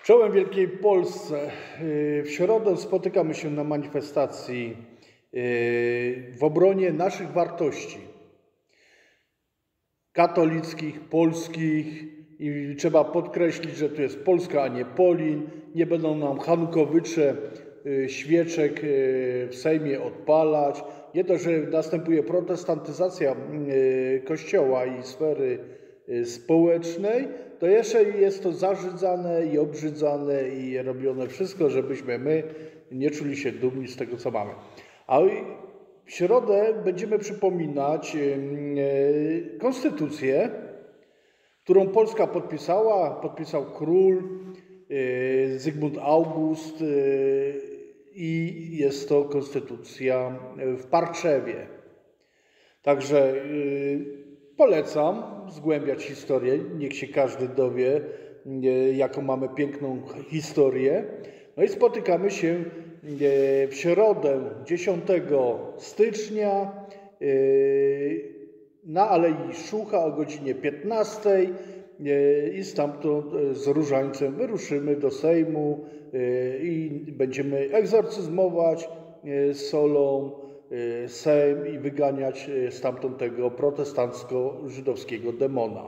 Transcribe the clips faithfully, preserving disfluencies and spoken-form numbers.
Czołem Wielkiej Polsce. W środę spotykamy się na manifestacji w obronie naszych wartości katolickich, polskich i trzeba podkreślić, że tu jest Polska, a nie Polin. Nie będą nam Hanukowycze świeczek w Sejmie odpalać. Nie to, że następuje protestantyzacja Kościoła i sfery społecznej, to jeszcze jest to zarzydzane i obrzydzane i robione wszystko, żebyśmy my nie czuli się dumni z tego, co mamy. A w środę będziemy przypominać konstytucję, którą Polska podpisała. Podpisał król Zygmunt August i jest to konstytucja w Parczewie. Także polecam zgłębiać historię, niech się każdy dowie, jaką mamy piękną historię. No i spotykamy się w środę dziesiątego stycznia na Alei Szucha o godzinie piętnastej i stamtąd z różańcem wyruszymy do Sejmu i będziemy egzorcyzmować solą Sejm i wyganiać stamtąd tego protestancko-żydowskiego demona.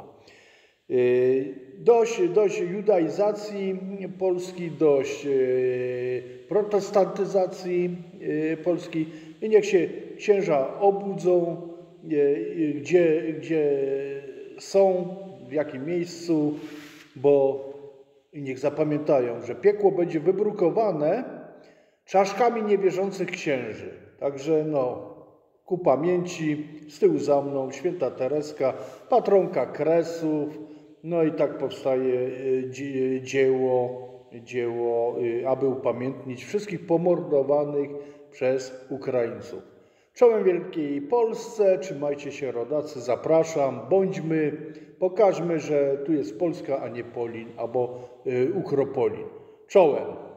Dość, dość judaizacji Polski, dość protestantyzacji Polski i niech się księża obudzą, gdzie, gdzie są, w jakim miejscu, bo niech zapamiętają, że piekło będzie wybrukowane czaszkami niewierzących księży. Także no, ku pamięci, z tyłu za mną święta Tereska, patronka Kresów, no i tak powstaje dzieło, dzieło, aby upamiętnić wszystkich pomordowanych przez Ukraińców. Czołem Wielkiej Polsce, trzymajcie się rodacy, zapraszam, bądźmy, pokażmy, że tu jest Polska, a nie Polin, albo Ukropolin. Czołem!